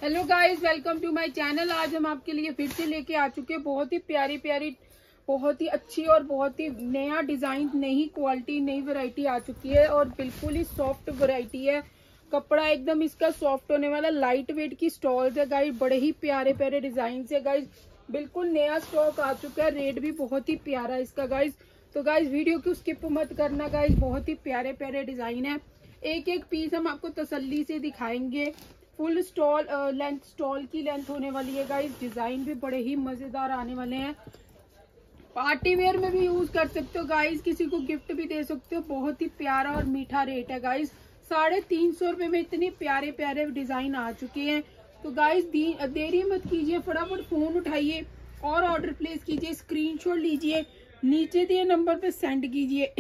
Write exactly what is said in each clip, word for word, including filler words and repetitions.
Hello guys, welcome to my channel. आज हम आपके लिए फिर से लेके आ चुके हैं बहुत ही प्यारी प्यारी, बहुत ही अच्छी और बहुत ही नया डिजाइन, नई क्वालिटी, नई वैरायटी आ चुकी है और बिल्कुल ही सॉफ्ट वैरायटी है। कपड़ा एकदम इसका सॉफ्ट होने वाला, लाइट वेट की स्टॉल्स है गाइस। बड़े ही प्यारे प्यारे डिजाइन है गाइस, बिल्कुल नया स्टॉक आ चुका है। रेट भी बहुत ही प्यारा है इसका गाइस। तो गाइस वीडियो को स्किप मत करना गाइस, बहुत ही प्यारे प्यारे डिजाइन है। एक एक पीस हम आपको तसल्ली से दिखाएंगे। फुल स्टॉल लेंथ, स्टॉल की लेंथ होने वाली है गाइस। डिजाइन भी बड़े ही मजेदार आने वाले हैं। पार्टी वेयर में भी यूज कर सकते हो गाइस, किसी को गिफ्ट भी दे सकते हो। बहुत ही प्यारा और मीठा रेट है गाइस। साढ़े तीन सौ रुपए में इतने प्यारे प्यारे डिजाइन आ चुके हैं। तो गाइस देरी मत कीजिए, फटाफट फोन उठाइए और ऑर्डर प्लेस कीजिए। स्क्रीनशॉट लीजिए, नीचे दिए नंबर पे सेंड कीजिए।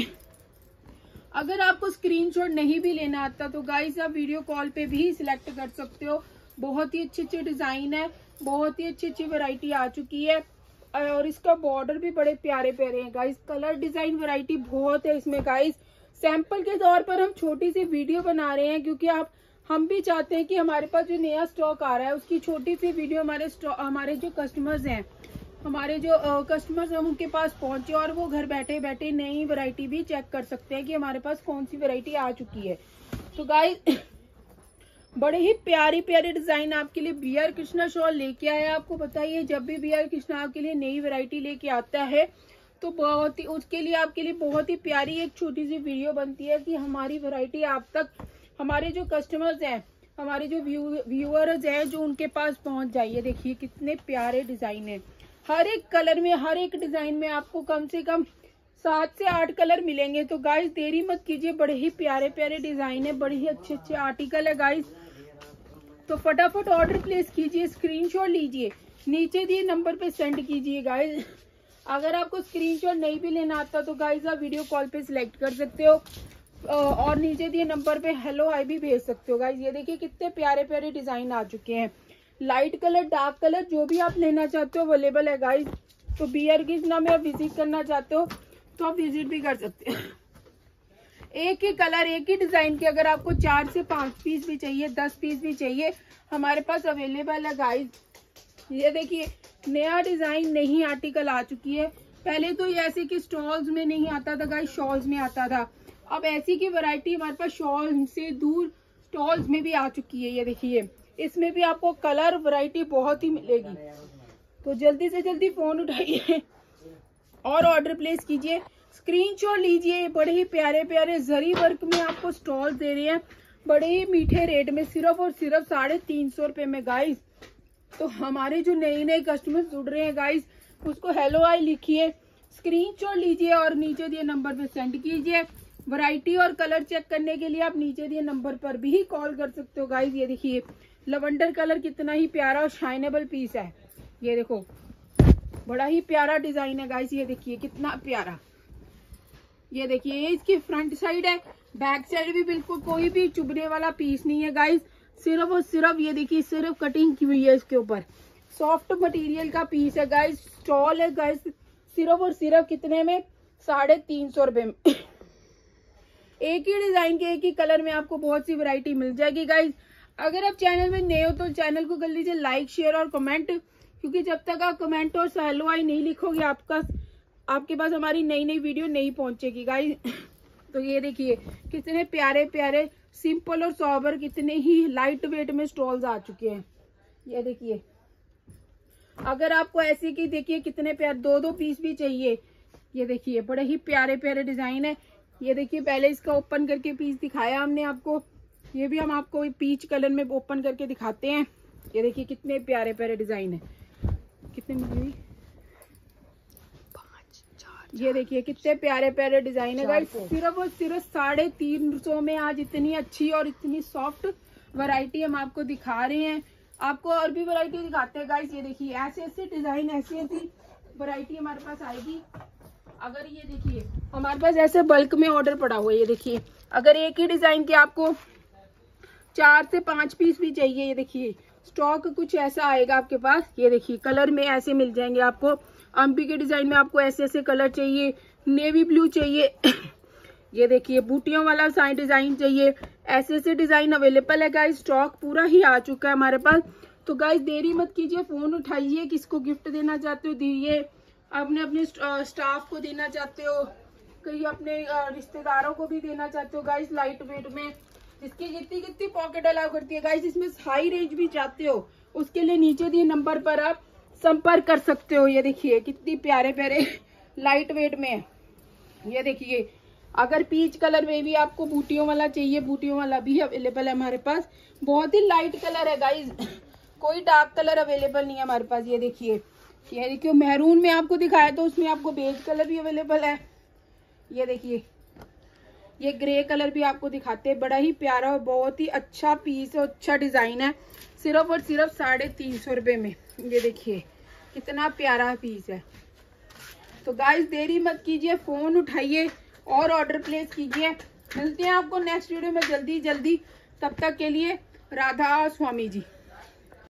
अगर आपको स्क्रीनशॉट नहीं भी लेना आता तो गाइस आप वीडियो कॉल पे भी सिलेक्ट कर सकते हो। बहुत ही अच्छे अच्छे डिजाइन है, बहुत ही अच्छी अच्छी वैरायटी आ चुकी है और इसका बॉर्डर भी बड़े प्यारे प्यारे हैं गाइस। कलर डिजाइन वैरायटी बहुत है इसमें गाइस। सैंपल के तौर पर हम छोटी सी वीडियो बना रहे हैं क्योंकि आप हम भी चाहते हैं कि हमारे पास जो नया स्टॉक आ रहा है उसकी छोटी सी वीडियो हमारे हमारे जो कस्टमर्स हैं, हमारे जो कस्टमर्स हम उनके पास पहुंचे और वो घर बैठे बैठे नई वैरायटी भी चेक कर सकते हैं कि हमारे पास कौन सी वैरायटी आ चुकी है। तो गाइस बड़े ही प्यारी प्यारी डिजाइन आपके लिए बी आर कृष्णा शॉल लेके आया। आपको बताइए, जब भी बी आर कृष्णा आपके लिए नई वैरायटी लेके आता है तो बहुत ही उसके लिए आपके लिए बहुत ही प्यारी एक छोटी सी वीडियो बनती है कि हमारी वैरायटी आप तक, हमारे जो कस्टमर्स हैं, हमारे जो व्यू व्यूअर्स हैं, जो उनके पास पहुंच जाइए। देखिए कितने प्यारे डिजाइन है। हर एक कलर में, हर एक डिजाइन में आपको कम से कम सात से आठ कलर मिलेंगे। तो गाइस देरी मत कीजिए, बड़े ही प्यारे प्यारे डिजाइन है, बड़े ही अच्छे अच्छे आर्टिकल है गाइस। तो फटाफट ऑर्डर प्लेस कीजिए, स्क्रीनशॉट लीजिए, नीचे दिए नंबर पे सेंड कीजिए गाइस। अगर आपको स्क्रीनशॉट नहीं भी लेना आता तो गाइस आप वीडियो कॉल पे सिलेक्ट कर सकते हो और नीचे दिए नंबर पे हेलो आई भी भेज सकते हो गाइस। ये देखिए कितने प्यारे प्यारे डिजाइन आ चुके हैं। लाइट कलर, डार्क कलर, जो भी आप लेना चाहते हो अवेलेबल है गाइस। तो बी आर कृष्णा में आप विजिट करना चाहते हो तो आप विजिट भी कर सकते हो। एक ही कलर, एक ही डिजाइन के अगर आपको चार से पांच पीस भी चाहिए, दस पीस भी चाहिए, हमारे पास अवेलेबल है गाइस। ये देखिए नया डिजाइन, नई आर्टिकल आ चुकी है। पहले तो ये ऐसे कि स्टॉल्स में नहीं आता था गाइस, शॉल्स में आता था। अब ऐसी की वैरायटी हमारे पास शॉल से दूर स्टॉल्स में भी आ चुकी है। ये देखिए इसमें भी आपको कलर वैरायटी बहुत ही मिलेगी। तो जल्दी से जल्दी फोन उठाइए और ऑर्डर प्लेस कीजिए, स्क्रीनशॉट लीजिए। बड़े ही प्यारे प्यारे जरी वर्क में आपको स्टॉल दे रहे हैं, बड़े ही मीठे रेट में, सिर्फ और सिर्फ साढ़े तीन सौ रुपए में गाइस। तो हमारे जो नए नए कस्टमर जुड़ रहे हैं गाइस, उसको हेलो आई लिखिए, स्क्रीनशॉट लीजिए और नीचे दिए नंबर पे सेंड कीजिए। वैरायटी और कलर चेक करने के लिए आप नीचे दिए नंबर पर भी कॉल कर सकते हो गाइस। ये देखिए लवेंडर कलर कितना ही प्यारा और शाइनेबल पीस है। ये देखो बड़ा ही प्यारा डिजाइन है गाइस। ये देखिए कितना प्यारा। ये देखिए ये इसकी फ्रंट साइड है, बैक साइड भी बिल्कुल कोई भी चुभने वाला पीस नहीं है गाइस। सिर्फ और सिर्फ ये देखिए सिर्फ कटिंग की हुई है इसके ऊपर। सॉफ्ट मटेरियल का पीस है गाइस। स्टॉल है गाइस सिर्फ और सिर्फ कितने में, साढ़े तीन सौ रुपए में। एक ही डिजाइन के एक ही कलर में आपको बहुत सी वैरायटी मिल जाएगी गाइस। अगर आप चैनल में नए हो तो चैनल को कर लीजिए लाइक, शेयर और कमेंट, क्योंकि जब तक आप कमेंट और हेलो आई नहीं लिखोगे आपका आपके पास हमारी नई नई वीडियो नहीं पहुंचेगी गाइस। तो ये देखिए कितने प्यारे प्यारे सिंपल और सॉबर, कितने ही लाइट वेट में स्टॉल्स आ चुके हैं। ये देखिए अगर आपको ऐसे की देखिए कितने प्यारे, दो दो पीस भी चाहिए। ये देखिए बड़े ही प्यारे प्यारे डिजाइन है। ये देखिए पहले इसका ओपन करके पीस दिखाया हमने आपको, ये भी हम आपको पीच कलर में ओपन करके दिखाते हैं। ये देखिए कितने प्यारे प्यारे डिजाइन है। कितने में? ये देखिए कितने प्यारे प्यारे डिजाइन है गाइस। सिर्फ और सिर्फ साढ़े तीन सौ में आज इतनी अच्छी और इतनी सॉफ्ट वैरायटी हम आपको दिखा रहे हैं। आपको और भी वैरायटी दिखाते हैं गाइस। ये देखिए ऐसे ऐसे डिजाइन, ऐसी ऐसी वैरायटी हमारे पास आएगी। अगर ये देखिए हमारे पास ऐसे बल्क में ऑर्डर पड़ा हुआ है। ये देखिए अगर एक ही डिजाइन के आपको चार से पांच पीस भी चाहिए, ये देखिए स्टॉक कुछ ऐसा आएगा आपके पास। ये देखिए कलर में ऐसे मिल जाएंगे आपको। अम्पी के डिजाइन में आपको ऐसे ऐसे कलर चाहिए, नेवी ब्लू चाहिए ये देखिए बूटियों वाला साइड डिजाइन चाहिए, ऐसे ऐसे डिजाइन अवेलेबल है गाइस। स्टॉक पूरा ही आ चुका है हमारे पास। तो गाइस देरी मत कीजिए, फोन उठाइए, किसको गिफ्ट देना चाहते हो दीजिए, आपने अपने स्टाफ को देना चाहते हो, कहीं अपने रिश्तेदारों को भी देना चाहते हो गाइस, लाइट वेट में, जिसकी जितनी कितनी पॉकेट अलाउ करती है गाइस। इसमें हाई रेंज भी चाहते हो उसके लिए नीचे दिए नंबर पर आप संपर्क कर सकते हो। ये देखिए कितनी प्यारे प्यारे लाइट वेट में, ये देखिए। अगर पीच कलर में भी आपको बूटियों वाला चाहिए, बूटियों वाला भी अवेलेबल है हमारे पास। बहुत ही लाइट कलर है गाइस, कोई डार्क कलर अवेलेबल नहीं है हमारे पास। ये देखिए, ये देखिए मैरून में आपको दिखाया तो उसमें आपको बेज कलर भी अवेलेबल है। ये देखिए ये ग्रे कलर भी आपको दिखाते हैं, बड़ा ही प्यारा और बहुत ही अच्छा पीस और अच्छा डिजाइन है, सिर्फ और सिर्फ साढ़े तीन सौ रुपये में। ये देखिए कितना प्यारा पीस है। तो गाइस देरी मत कीजिए, फोन उठाइए और ऑर्डर प्लेस कीजिए। मिलते हैं आपको नेक्स्ट वीडियो में जल्दी जल्दी, तब तक के लिए राधा स्वामी जी।